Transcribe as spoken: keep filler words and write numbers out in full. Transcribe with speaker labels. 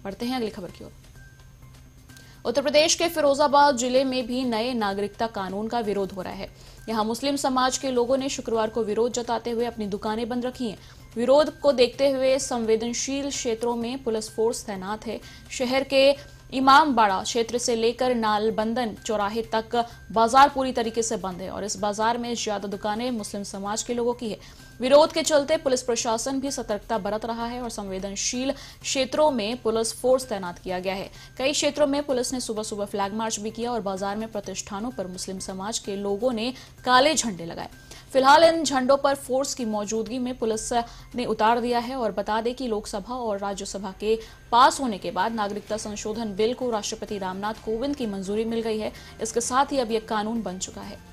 Speaker 1: बढ़ते हैं अगली खबर की ओर। उत्तर प्रदेश के फिरोजाबाद जिले में भी नए नागरिकता कानून का विरोध हो रहा है। यहां मुस्लिम समाज के लोगों ने शुक्रवार को विरोध जताते हुए अपनी दुकानें बंद रखी हैं। विरोध को देखते हुए संवेदनशील क्षेत्रों में पुलिस फोर्स तैनात है। शहर के इमामबाड़ा क्षेत्र से लेकर नालबंदन चौराहे तक बाजार पूरी तरीके से बंद है और इस बाजार में ज्यादा दुकानें मुस्लिम समाज के लोगों की है। विरोध के चलते पुलिस प्रशासन भी सतर्कता बरत रहा है और संवेदनशील क्षेत्रों में पुलिस फोर्स तैनात किया गया है। कई क्षेत्रों में पुलिस ने सुबह सुबह फ्लैग मार्च भी किया और बाजार में प्रतिष्ठानों पर मुस्लिम समाज के लोगों ने काले झंडे लगाए। फिलहाल इन झंडों पर फोर्स की मौजूदगी में पुलिस ने उतार दिया है और बता दें कि लोकसभा और राज्यसभा के पास होने के बाद नागरिकता संशोधन बिल को राष्ट्रपति रामनाथ कोविंद की मंजूरी मिल गई है। इसके साथ ही अब यह कानून बन चुका है।